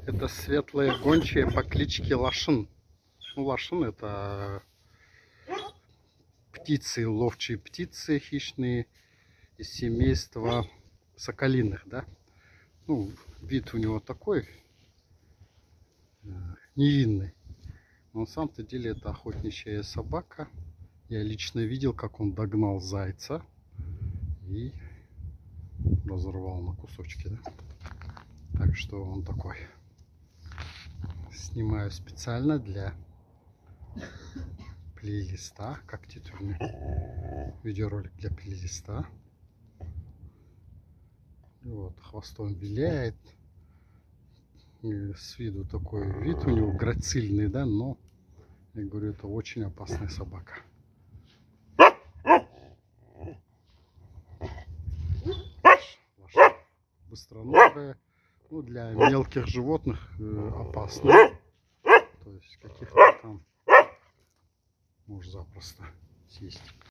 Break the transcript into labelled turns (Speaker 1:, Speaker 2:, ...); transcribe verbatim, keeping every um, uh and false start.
Speaker 1: Это светлые гончие по кличке Лашин. Ну, Лашин — это птицы, ловчие птицы хищные из семейства соколиных, да. Ну, вид у него такой невинный. Но на самом-то деле это охотничья собака. Я лично видел, как он догнал зайца и разорвал на кусочки, да? Так что он такой. Снимаю специально для плейлиста, как титульный видеоролик для плейлиста. И вот хвостом виляет. И с виду такой вид у него грацильный, да, но я говорю, это очень опасная собака. Быстроногая, ну, для мелких животных э, опасно. То есть каких-то там может запросто съесть.